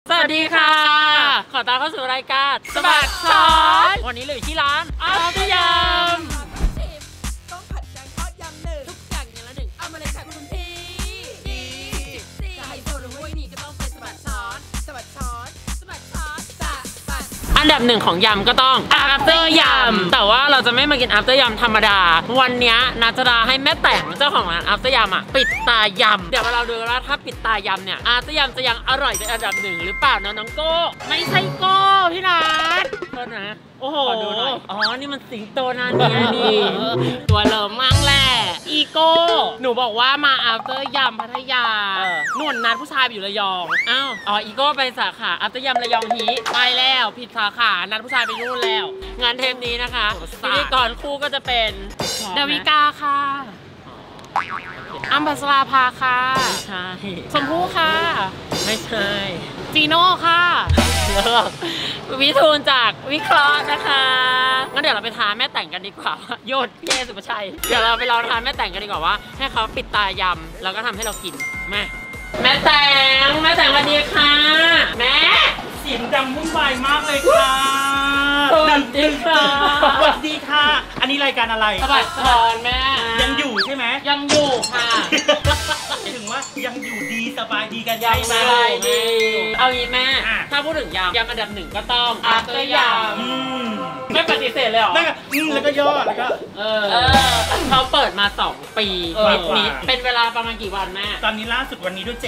สวัสดีค่ะขอต้อนรับเข้าสู่รายการสะบัดช้อนวันนี้เราอยู่ที่ร้านอัพยำต้องผัดแกงทอดยำหนึ่งทุกอย่างอย่างละหนึ่งเอามาเลยค่ะคุณพี่จะให้โซนห้วยนี่ก็ต้องเป็นสะบัดช้อนสะบัดช้อนสะบัดช้อนสะบัดอันดับหนึ่งของยำก็ต้องอัพยำแต่ว่าเราจะไม่มากินอัพยำธรรมดาวันนี้นัทจะให้แม่แต่งเจ้าของร้านอัพยำปิดตายำเดี๋ยวเราดูว่าถ้าปิดตายำเนี่ยอัพยำจะยังอร่อยเป็นอันดับหนึ่งหรือเปล่าน้องโก้ไม่ใช่โก้พี่นัทโทษนะโอ้โหขอดูหน่อยอ๋อนี่มันสิงโตนาเนียนี่ตัวเหลิมมากแหละอีโก้หนูบอกว่ามาอัพเตอร์ยำพัทยานุ่นนัดผู้ชายไปอยู่ระยองอ้าวอ๋ออีโก้ไปสาขาอัพยำระยองฮีไปแล้วผิดสาขานัดผู้ชายไปนู่นแล้วงานเทปนี้นะคะพิธีกรคู่ก็จะเป็นดาวิกาค่ะอัมพัสราภาค่ะไม่ใช่ชมพู่ค่ะไม่ใช่จีโน่ค่ะวิทูลจากวิเคราะห์นะคะงั้นเดี๋ยวเราไปทานแม่แต่งกันดีกว่าโยนพี่สุภชัยเดี๋ยวเราไปลองทานแม่แต่งกันดีกว่าว่าให้เขาปิดตายำแล้วก็ทำให้เรากินแม่แต่งสวัสดีค่ะแม่เสียงดังวุ่นวายมากเลยค่ะสวัสดีค่ะสวัสดีค่ะอันนี้รายการอะไรสบัดช้อนแม่ยังอยู่ใช่ไหมยังอยู่ค่ะถึงว่ายังอยู่ดีสบายดีกันยังสบายดีเอางี้แม่ถ้าพูดถึงยำอันดับหนึ่งก็ต้องอัพยำไม่ปฏิเสธเลยหรอแล้วก็ย่อแล้วก็เขาเปิดมา2 ปีนิดเป็นเวลาประมาณกี่วันแม่ตอนนี้ล่าสุดวันนี้ด้วย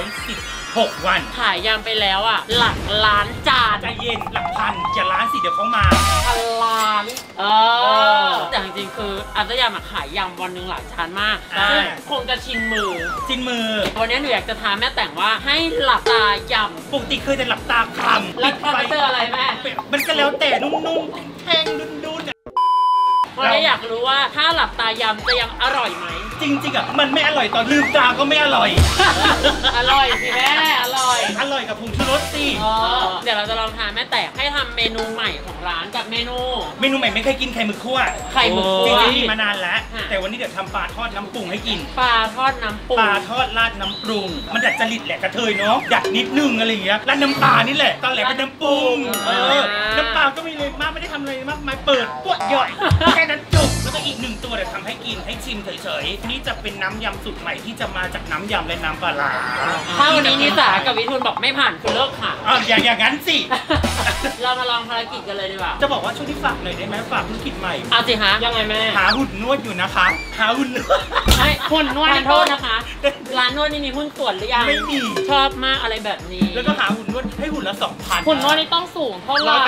716 วันขายยำไปแล้วอ่ะหลักล้านจานใจเย็นหลักพันจะล้านสิเดี๋ยวเขามา 1,000 ล้านแต่จริงๆคืออัพยำขายยำวันหนึ่งหลายจานมากซึ่งคงจะชินมือวันนี้หนูอยากจะถามแม่แต่งว่าให้หลับตายำปกติเคยแต่หลับตาคำแล้วพอเจออะไรแม่มันก็แล้วแต่นุ่มๆแทงดุนวันนี้อยากรู้ว่าถ้าหลับตายำจะยังอร่อยไหมจริงๆอ่ะมันไม่อร่อยตอนลืมตาก็ไม่อร่อยอร่อยสิแม่อร่อยกับผงชูรสสิเดี๋ยวเราจะลองทานแม่แต่ให้ทำเมนูใหม่ของร้านกับเมนูใหม่ไม่เคยกินไข่หมึกคั่วจริงๆมานานแล้วแต่วันนี้เดี๋ยวทำปลาทอดน้ำปรุงให้กินปลาทอดน้ำปรุงปลาทอดราดน้ำปรุงมันดัดจริตแหละกระเทยเนาะดัดนิดนึงอะไรอย่างเงี้ยราดน้ำปลานี่แหละตอนแรกเป็นน้ำปรุงน้ำปลาก็ไม่เลยมากไม่ได้ทำอะไรมากมายเปิดปวดย่อยแค่นั้นจุกแล้วก็อีก1 ตัวเดี๋ยวทำให้กินให้ชิมเฉยๆนี่จะเป็นน้ำยำสูตรใหม่ที่จะมาจากน้ำยำและน้ำปลาร้าถ้าวันนี้นิสากับวิทูลบอกไม่ผ่านคือเลิกค่ะอย่างนั้นสิเรามาลองภารกิจกันเลยดีกว่าจะบอกว่าช่วงที่ฝากหน่อยได้ไหมฝากธุรกิจใหม่เอาสิฮะยังไงแม่หาหุ่นนวดอยู่นะคะหาหุ่นนวดให้หุ่นนวดโทษนะคะร้านนวดนี่มีหุ้นส่วนหรือยังไม่มีชอบมากอะไรแบบนี้แล้วก็หาหุ่นนวดให้หุ่นละ2,000 หุ่นนวดนี่ต้องสูงเท่าไหร่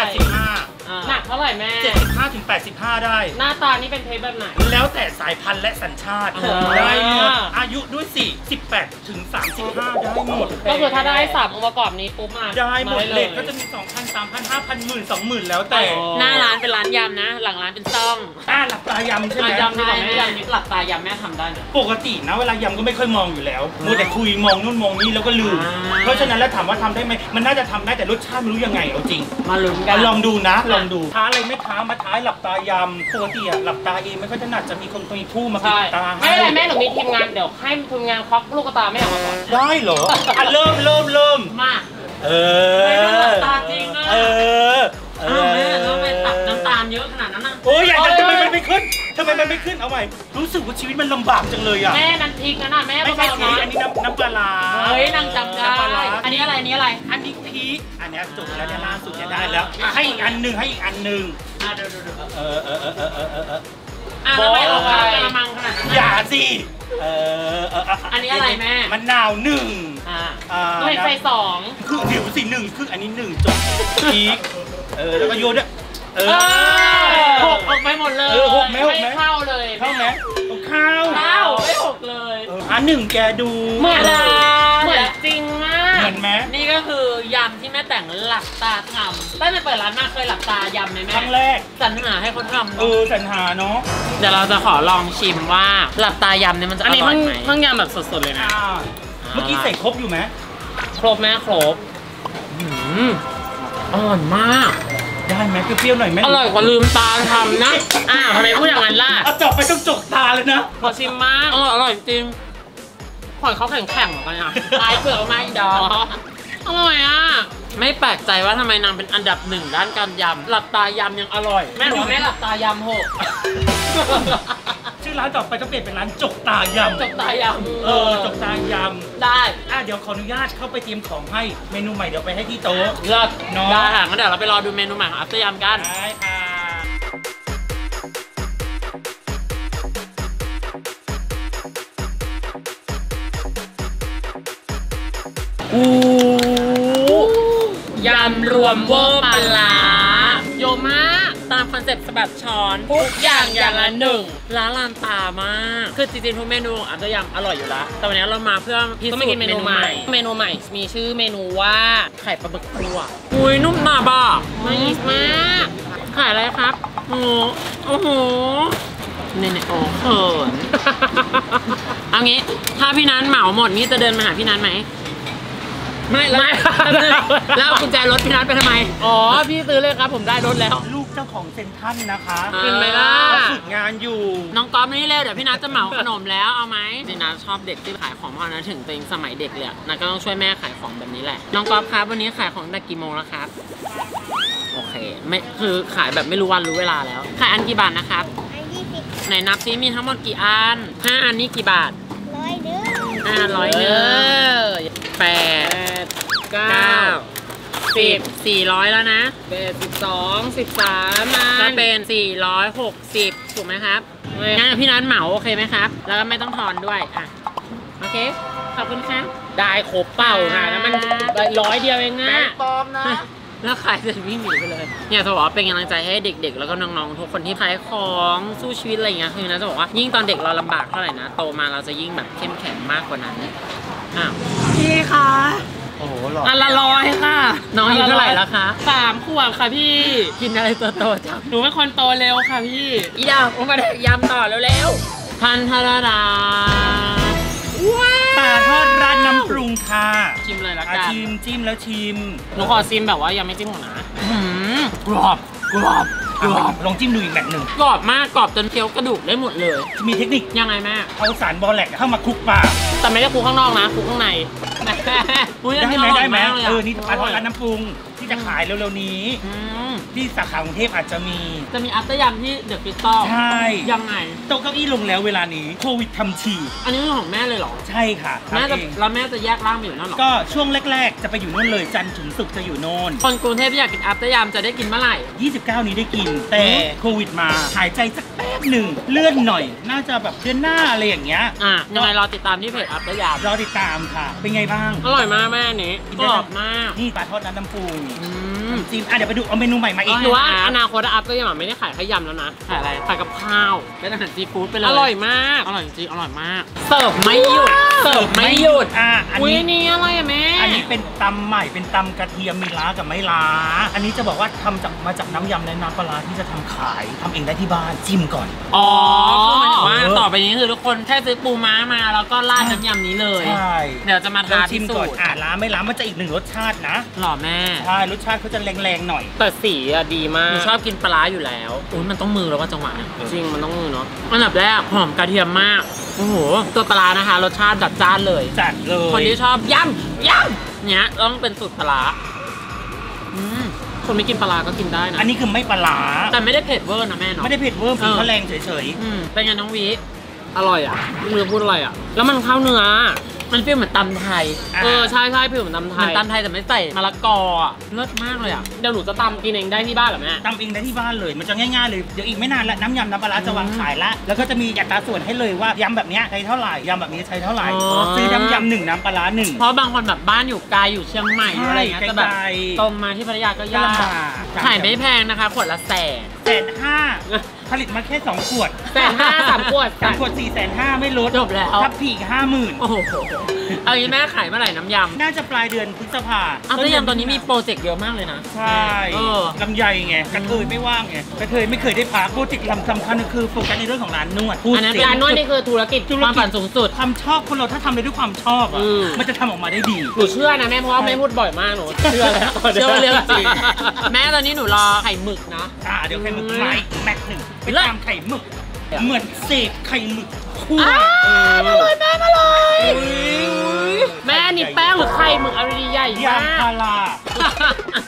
185 หนักเท่าไหร่แม่ 75 ถึง 85ได้หน้าตานี่เป็นเทปแบบไหนแล้วแต่สายพันธุ์และสัญชาติได้หมดอายุด้วยสิ18 ถึง 35ได้หมดก็คือถ้าได้3 องค์ประกอบนี้ปุ๊บมาได้หมดเลทก็จะมี 2,000 3,000 5,000 10,000 20,000แล้วแต่หน้าร้านเป็นร้านยำนะหลังร้านเป็นซ่องหลับตายำใช่ไหมยำนี่ไม่ยำนี่หลับตายำแม่ทำได้ปกตินะเวลายำก็ไม่ค่อยมองอยู่แล้วมัวแต่คุยมองนู่นมองนี่แล้วก็ลืมเพราะฉะนั้นแล้วถามว่าทำได้ไหมมันน่าจะทำได้แต่รสชาติไม่รู้ยังไงเอาจริงมาลุ้นกันลองดูนะลองดูท้าอะไรไม่ท้ามาท้าหลับตายำปกติหลับตาเองไม่ค่อยถนัดจะมีคนมีผู้มาปิดตาไม่เป็นไรแม่หนูมีทีมงานเดี๋ยวให้ทีมงานควักลูกตาแม่ออกมาก่อนได้เหรอเริ่มมาหลับตาจริงนะแม่เราไปตัดน้ำตาลเยอะขนาดนั้นนะโอ้ยอยากจะทำไมมันไม่ขึ้นเอาใหม่รู้สึกว่าชีวิตมันลำบากจังเลยอ่ะแม่นั่นพริกนะแม่ไม่ใช่พริกอันนี้น้ำปลาร้าเฮ้ยนางจำได้อันนี้อะไรอันนี้พริกอันนี้จบแล้วเนี่ยล่าสุดจะได้แล้วให้อีกอันหนึ่งดูแล้วไม่ออกกระมังขนาดนั้นอย่าสิอันนี้อะไรแม่มะนาว1 ด้วยไฟ2 คือเดี๋ยวสิ1คืออันนี้1จบพริกแล้วก็โยนด้วยหกออกไปหมดเลยไม่เข้าเลยเข้าไหมเข้าไม่หกเลย 1แกดูเหมือนจริงมากเหมือนไหมนี่ก็คือยำที่แม่แต่งหลับตาทำตั้งแต่เปิดร้านมาเคยหลับตายำไหมแม่ครั้งแรกสรรหาให้คนทำสรรหาเนาะเดี๋ยวเราจะขอลองชิมว่าหลับตายำเนี่ยมันจะอร่อยไหมเพิ่งยำแบบสดๆเลยนะเมื่อกี้ใส่ครบอยู่ไหมครบแม่ครบอร่อยมากได้ไหมเปรี้ยวๆหน่อยไหมอร่อยกว่าลืมตาทำนะทำไมพูดอย่างนั้นล่ะเอาจบไปต้องจกตาเลยนะขอชิมมากอร่อยจริงหอยเขาแข็งๆเหมือนกันอ่ะตายเปลือกมาอีกดอกอร่อยอ่ะไม่แปลกใจว่าทำไมนางเป็นอันดับ 1ด้านการยำหลับตายำยังอร่อยแม่หนูแม่หลับตายำโหชื่อร้านต่อไปก็เปลี่ยนเป็นร้านจกตายำจกตายำจกตายำได้เดี๋ยวขออนุญาตเข้าไปเตรียมของให้เมนูใหม่เดี๋ยวไปให้ที่โต๊ะเลิศเนาะได้ค่ะงั้นเดี๋ยวเราไปรอดูเมนูใหม่ของอัพเตอร์ยำกันได้ค่ะยำรวมเวอร์ปลาร้าโยมากตามคอนเซ็ปต์สะบัดช้อนทุกอย่างอย่างละหนึ่งร้านลานตามากคือจริงๆทุกเมนูของอัพเตอร์ยำอร่อยอยู่แล้วแต่วันนี้เรามาเพื่อพิก็สูจมาน์กินเมนูใหม่ เมนูใหม่มีชื่อเมนูว่าไข่ปลาบึกคั่วอุ้ยนุ่มหนาบ้าไม่มากขายอะไรครับโอ้โหเนี่ยโอ้เขิน เอางี้ถ้าพี่นัทเหมาหมดนี่จะเดินมาหาพี่นัทไหมไม่แล้วเอากุญแจรถพี่นัทไปทำไมอ๋อพี่ซื้อเลยครับผมได้รถแล้วลูกเจ้าของเซ็นทรัลนะคะอ่าเป็นไหมล่ะเขาฝึกงานอยู่น้องก๊อฟนี่เร็วเดี๋ยวพี่นัทจะเหมาขนมแล้วเอาไหมจริงๆนะชอบเด็กที่ขายของเพราะนะถึงตัวเองสมัยเด็กเลยนัทก็ต้องช่วยแม่ขายของแบบนี้แหละน้องก๊อฟครับวันนี้ขายของตั้งแต่กี่โมงแล้วครับโอเคไม่คือขายแบบไม่รู้วันรู้เวลาแล้วขายอันกี่บาทนะครับไหนนับซิมีทั้งหมดกี่อัน5อันนี้กี่บาท100 8 9 10 400แล้วนะ 12 13มาก็เป็น460ถูกไหมครับงั้นพี่นัทเหมาโอเคไหมครับแล้วก็ไม่ต้องทอนด้วยอ่ะโอเคขอบคุณครับได้ครบเป่าค่ะแล้วมัน100 เดียวเองนะแล้วขายเสร็จวิ่งหนีไปเลยเนี่ยจะบอกว่าเป็นกำลังใจให้เด็กๆ แล้วก็น้องๆ ทุกคนที่ขายของสู้ชีวิตอะไรอย่างเงี้ยคือนะจะบอกว่ายิ่งตอนเด็กเราลำบากเท่าไหร่นะโตมาเราจะยิ่งแบบเข้มแข็งมากกว่านั้นอ้าวพี่คะโอ้โหหรออันละ100ค่ะน้องอายุเท่าไหร่แล้วคะ 3 ขวบค่ะพี่กินอะไรโตๆจังหนูเป็นคนโตเร็วค่ะพี่อีดาวมาแดกยำต่อเร็วๆพันธราดาปลาทอดราดน้ำปรุงค่ะชิมเลยละกันชิมจิ้มแล้วชิมหนูขอซิมแบบว่ายังไม่จิ้มหมดนะกรอบลองจิ้มดูอีกแบบหนึ่งกรอบมากกรอบจนเคี้ยวกระดูกได้หมดเลยมีเทคนิคยังไงแม่เอาสารบอแลกเข้ามาคลุกปลาแต่ไม่ได้คลุกข้างนอกนะคลุกข้างในอุ๊ยอันได้นี้ไหมอร่อยได้ไหมมากเลยอะนี่ปลาทอดราดน้ำปรุงที่จะขายเร็วๆนี้อืมที่สาขากรุงเทพอาจจะมีจะมีอัพเตอร์ยำที่เดอะคริสตัลใช่ยังไงโต๊ะเก้าอี้ลงแล้วเวลานี้โควิดทำฉี่อันนี้คือของแม่เลยเหรอใช่ค่ะแม่จะทำเองแล้วแม่จะแยกร่างไปอยู่นั่นเหรอก็ช่วงแรกๆ จะไปอยู่นู่นเลยจันทร์ถึงศุกร์จะอยู่โน่นคนกรุงเทพที่อยากกินอัพเตอร์ยำจะได้กินเมื่อไหร่ 29 นี้ได้กิน แต่โควิดมาหายใจสักแป๊บหนึ่งเลื่อนหน่อย น่าจะแบบเดือนหน้าอะไรอย่างเงี้ยยังไงรอติดตามที่เพจอัพเตอร์ยำรอติดตามค่ะ เป็นไงบ้างอร่อยมากแม่อันนี้กรอบมากนี่ปลาทอดน้ำปรุงอืมจิ้มเดี๋ยวไปดูเอาเมนูใหม่มาอีกหนูว่าอนาคตอัพก็ยังไม่ได้ขายแค่ยำแล้วนะขายอะไรขายกับข้าวเป็นอาหารซีฟู้ดไปเลยอร่อยมากอร่อยจริงๆอร่อยมากเสิร์ฟไม่หยุดเสิร์ฟไม่หยุดอันอุ้ยนี้นี่อะไรอะแม่อันนี้เป็นตำใหม่เป็นตำกระเทียมมีล้ากับไม่ล้า อันนี้จะบอกว่าทำมาจากน้ำยำและน้ำปลาร้าที่จะทำขายทำเองได้ที่บ้านจิ้มก่อนอ๋อคือหมายถึงว่าต่อไปนี้คือทุกคนแค่ซื้อปูม้ามาแล้วก็ราดน้ำยำนี้เลยใช่เดี๋ยวจะมาเราทาชิพิมสูก่อนจน์ล้าไม่ล้ามันจะอีกหนึ่งรสชาตินะหล่อแม่ใช่รสชาติเขาจะแรงๆหน่อยแต่สีอะดีมาหกนูชอบกินปลาร้าอยู่แล้วอุ้ยมันต้องมือแล้วว่าจังหวะเนี่ยจริงมันต้องมือเนาะอันดับแรกหอมกระเทียมมาก โอ้โห ตัวปลาร้านะคะ รสชาติจัดจ้านเลยจัดเลยคนที่ชอบยำเนี้ยต้องเป็นสูตรปลาร้าอืมคนไม่กินปลาร้าก็กินได้นะอันนี้คือไม่ปลาร้าแต่ไม่ได้เผ็ดเวอร์นะแม่เนาะไม่ได้เผ็ดเวอร์ฝีเขาแรงเฉยเป็นไงน้องวิอร่อยอ่ะเนื้อพูดอร่อยอ่ะ แล้วมันเข้าเนื้อมันฟีลเหมือนตำไทยๆใช่ใช่ผิวเหมือนตำไทเหมือนยตำไทยแต่ไม่ใส่มะละกออ่ะเลิศมากเลยอ่ะเดี๋ยวหนูจะตำกินเองได้ที่บ้านเหรอแม่ตำเองได้ที่บ้านเลย มันจะง่ายๆเลย เดี๋ยวอีกไม่นานละน้ำยำน้ำปลาร้าจะวางขายละแล้วก็จะมีอัตราส่วนให้เลยว่ายำแบบเนี้ยใช้เท่าไหร่ยำแบบนี้ใช้เท่าไหร่อ๋อซื้อน้ำยำหนึ่งน้ำปลาร้าหนึ่งเพราะบางคนแบบบ้านอยู่ไกลอยู่เชียงใหม่อยู่อะไรอย่างเงี้ยใช่จะแบบไกลๆตรงมาที่พัทยาก็ยากลำบากขายไม่แพงนะคะขวดละ100,000 150,000ผลิตมาแค่2 ขวด 150,000 3 ขวด 3 ขวด450,000ไม่ลดจบแล้วทับผีอีก50,000 โอ้โหเอางี้แม่ขายเมื่อไหร่น้ำยำน่าจะปลายเดือนพฤษภาอัพเตอร์ยำตอนนี้มีโปรเจกต์เยอะมากเลยนะใช่เออลำไยไงกระเทยไม่ว่างไงกระเทยไม่เคยได้พักโปรเจกต์สำคัญก็คือโฟกัสในเรื่องของร้านนวดพูดอันนั้นเสียงร้านนวดนี่คือธุรกิจความฝันสูงสุดความชอบคนเราถ้าทำไปด้วยความชอบอ่ะอืมมันจะทำออกมาได้ดีหนูเชื่อนะแม่เพราะว่าแม่พูดบ่อยมากหนูเชื่อแล้วเชื่อว่าเรื่องจริง แม่ตอนนี้หนูรอไข่หมึกนะเดี๋ยวไข่หมึกไม้แม็กหนึ่งไปเลิศตามไข่หมึก เหมือนเสกไข่หมึกคู่อร่อยแม่อร่อยแม่นี่แป้งหรือไข่หมึกอะไรดีใหญ่ยางมากพารา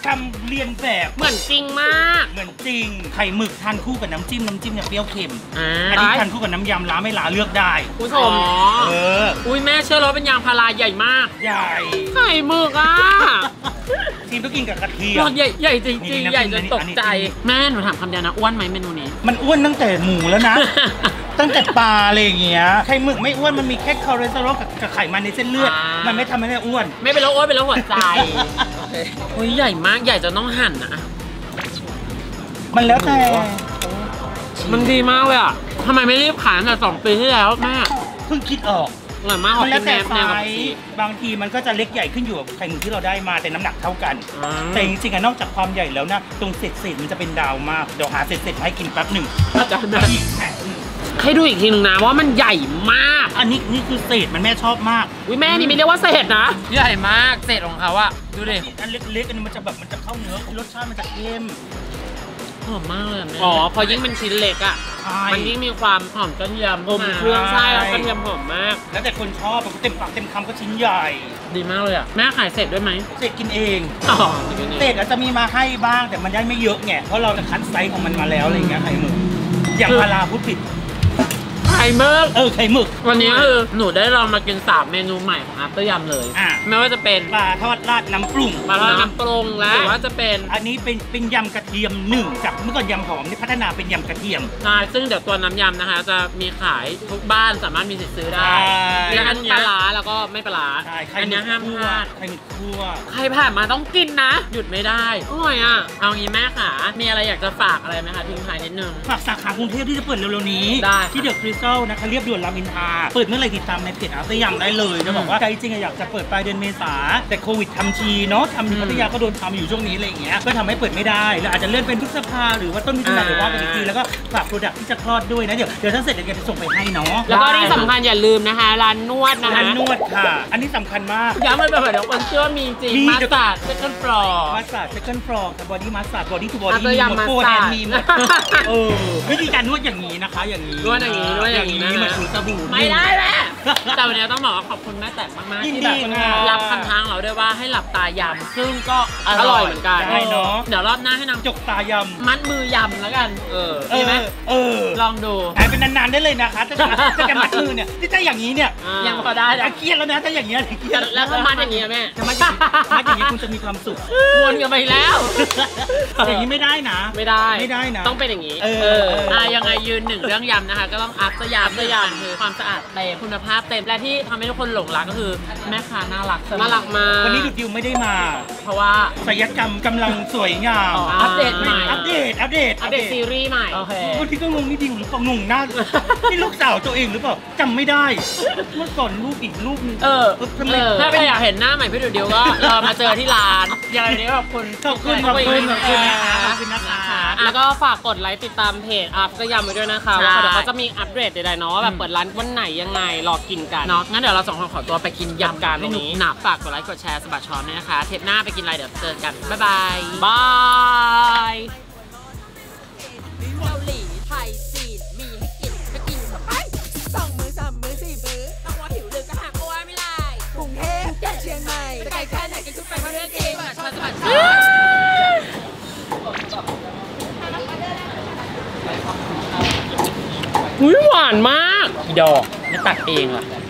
ทำเรียนแบบเหมือนจริงมากเหมือนจริงไข่หมึกทานคู่กับน้ำจิ้มเนี่ยเปรี้ยวเค็มอ่าอันนี้ทานคู่กับน้ำยำล้าไม่ล้าเลือกได้ผู้ชอ๋อมเอออุ้ยแม่เชื่อแล้วเป็นยางพาราใหญ่มากใหญ่ไข่หมึกอ่ะทีมต้องกินกับกระเทียหลอมดใหญ่ใหญ่จริงนี่ๆนะใหญ่จนอันนี้ตกใจอันนี้แม่หนูถามคำเดียวนะอ้วนไหมเมนูนี้มันอ้วนตั้งแต่หมูแล้วนะ ตั้งแต่ปลาอะไรอย่างเงี้ยไข่หมึกไม่อ้วนมันมีแค่คอเลสเตอรอลกับไขมันในเส้นเลือดอ่ามัมันไม่ทำให้แม่อ้วนไม่เป็นโรคอ้วนเป็นโรคหัวใจอุ้ยใหญ่มากใหญ่จนต้องหั่นนะมันแล้วแต่มันดีมากเลยอ่ะทำไมไม่รีบขายตั้งแต่2 ปีที่แล้วแม่เพิ่งคิดออกอร่อยมากขอมันกิแล้วนแต่แนวไซกับส์ชีสบางทีมันก็จะเล็กใหญ่ขึ้นอยู่กับไข่หมึกที่เราได้มาแต่น้ำหนักเท่ากันอ่าแต่จริงๆอะนอกจากความใหญ่แล้วนะตรงเศษมันจะเป็นดาวมากเดี๋ยวหาเศษมาให้กินแป๊บหนึ่งอาจารย์นะอีกแผ่นหนึ่งให้ดูอีกทีหนึ่งนะว่ามันใหญ่มากอันนี้นี่คือเศษมันแม่ชอบมากอุ้ยแม่นี่ไม่เรียกว่าเศษนะใหญ่มากเศษของเขาอะดูดิอันเล็กๆอันนี้มันจะแบบมันจะเข้าเนื้อรสชาติมันจะเข้มหอมมากเลยอะแม่อ๋อ พอยิ่งเป็นชิ้นเล็กอ่ะใช่มันยิ่งมีความหอมกระเทียมอมเครื่องไส้แล้วกระเทียมหอมมากแล้วแต่คนชอบแบบเต็มปากเต็มคำก็ชิ้นใหญ่ดีมากเลยอะแม่ขายเสร็จด้วยไหมเศษกินเองอ๋อเศษอาจจะมีมาให้บ้างแต่มันได้ไม่เยอะไงเพราะเราจะคัดไซส์ของมันมาแล้วอะไรอย่างเงี้ยไข่หมึกอย่างพาราพูดผิดไข่หมึกไข่หมึกวันนี้คือหนูได้ลองมากิน3 เมนูใหม่ของอัปเตอร์ยำเลยอ่ะไม่ว่าจะเป็นปลาทอดราดน้ำปรุงปลาทอดน้ำปรุงหและรือว่าจะเป็นอันนี้เป็นยำกระเทียม1จากเมื่อก่อนยำหอมนี่พัฒนาเป็นยำกระเทียมใช่ซึ่งเดี๋ยวตัวน้ำยำนะคะ จะมีขายทุกบ้านสามารถมีสิทธิ์ซื้อได้ใช่มีและอัทั้นงปเนี้ลาย ร้าแล้วก็ไม่ปลาร้าใช่ไข่อันเนี้ยห้ามพลาดไข่หมึกคั่วใครผ่านมาต้องกินนะ หยุดไม่ได้อร่อยอ่ะเอางี้แม่ขามีอะไรอยากจะฝากอะไรไหมคะทิ้งท้ายนิดนึงฝากสาขากรุงเทพที่จะเปิดเร็วๆนี้ได้ที่เดอะคริสตัลนะคะเรียบด่วนรามอินทราเปิดเมื่อไหร่ติดตามในเพจอาร์ตยำได้เลยจะบอกว่าใจจริงอะอยากจะเปิดปลายเดือนเมษาแต่โควิดทำทีเนาะทำอยู่พัทยาก็โดนทำอยู่ช่วงนี้อะไรอย่างเงี้ยก็ทำให้เปิดไม่ได้แล้วอาจจะเลื่อนเป็นพฤษภาหรือว่าต้นมิถุนายนหรือว่ากันอีกทีแล้วก็ฝากโปรดักที่จะคลอดด้วยนะเดี๋ยวถ้าเสร็จเดี๋ยวจะส่งไปให้เนาะแล้วก็ที่สำคัญอย่าลืมนะคะ ร้านนวดนะคะร้านนวดค่ะ อันนี้สำคัญมากย้ำเลยแบบเดี๋ยวคนเชื่อว่ามีจริงมีมาสตาร์ดเซคันด์ฟลอร์มาสซาจเซคันด์ฟลอร์กับบอดี้มาสซาจบอดี้ทูบออัดี้ตโตยำหมดโฟร์มาสแฮซาจนด์มีหมดวิธีการนวดอย่างนี้นะคะอย่างนี้นวดอย่างนี้นวดอย่างนี้นะเหมือนถูสบู่ไม่ได้แม่แต่วันนี้ต้องบอกว่าขอบคุณแม่แต่มากๆยินที่ดีแบบค่ะรับคำท้าของเราด้วยว่าให้หลับตายำซึ่งก็อร่อยเหมือนกันได้เนาะเดี๋ยวรอบหน้าให้นางจกตายำมัดมือยำแล้วกัน ดีไหม ลองดูหายเป็นนานๆได้เลยนะคะถ้าจะมัดมือเนี่ยที่ถ้าอย่างนี้เนี่ยยังพอได้นะเครียดแล้วนะถ้าอย่างเงี้ยเครียดแล้วถ้ามัดอย่างนี้อะแม่จะมัดอย่างนี้คุณจะมีความสุขวนกันไปแล้วอย่างนี้ไม่ได้นะไม่ได้ไม่ได้นะต้องเป็นอย่างนี้ยังไงยืนหนึ่งเรื่องยำนะคะ ก็ต้องอัพยำด้วยยำคือความสะอาดเต็มคุณภาพเต็มและที่ทำให้ทุกคนหลงรักก็คือแม่ค้าน่ารักเสมอน่ารักมากวันนี้ดุดดิวไม่ได้มาเพราะว่าศัลยกรรมกำลังสวยงามอ๋ออัปเดตใหม่อัปเดตซีรีส์ใหม่โอเคบางทีก็งงนี่ดิวหรือเปล่างงหน้านี่ลูกสาวตัวเองหรือเปล่าจำไม่ได้ เมื่อก่อนลูกอีกลูกนึงทำไมถ้าใครอยากเห็นหน้าใหม่พี่ดูเดียวก็รอมาเจอที่ร้านยังไงวันนี้ขอบคุณขอบคุณนะคะแล้วก็ฝากกดไลค์ติดตามเพจอัพก็ยำไว้ด้วยนะคะใช่ว่าเดี๋ยวเขาจะมีอัปเดตใดๆเนาะว่าแบบเปิดร้านวันไหนยังไงรอกินกันเนาะงั้นเดี๋ยวเราสองคนขอตัวไปกินยำกันตรงนี้หนับฝากกดไลค์กดแชร์สะบัดช้อนด้วยนะคะ เทปหน้าไปกินอะไรเดี๋ยวเจอกัน บ๊ายบายบายเกาหลีไทยจีนมีให้กินก็กินเข้าไป2 มื้อ 3 มื้อ 4 มื้อต้องว่าหิวดึกก็หาอ้วนไม่ไล่กรุงเทพภูเก็ตเชียงใหม่จะไกลแค่ไหนกินทุกไปเพราะเรื่องกินสะบัดช้อนสะบัดช้อนอุ้ยหวานมากดอกไม่ตัดเองล่ะ